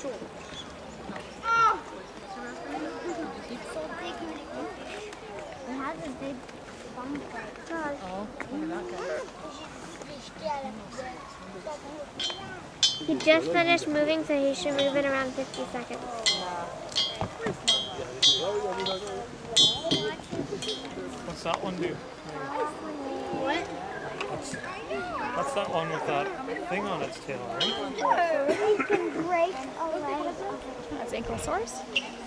It has a big bump. Oh, look at that guy. He just finished moving, so he should move in around 50 seconds. What's that one do? What? That's that one with that thing on its tail, right? It can break a leg of it. That's Ankylosaurus?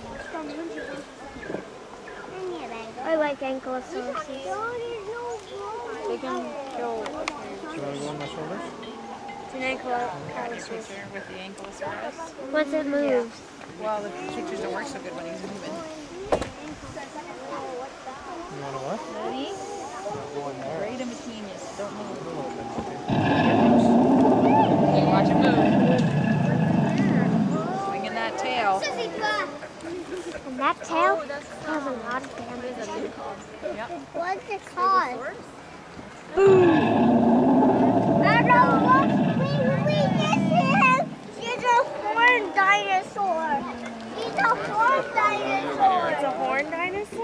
I like ankylosaurus. They can go Do you want to go on my shoulders? It's an ankylosaurus. picture with the Ankylosaurus. Once it moves. Well, the pictures don't work so good when he's moving. You want to what? Ready? Go in there. Right in between you. Don't move. A little bit, okay. Watch him move. Swinging that tail. And that tail has a lot of damage. Yep. What's it called? Boom! I don't know what this is. He's a horned dinosaur. He's a horned dinosaur. It's a horned dinosaur?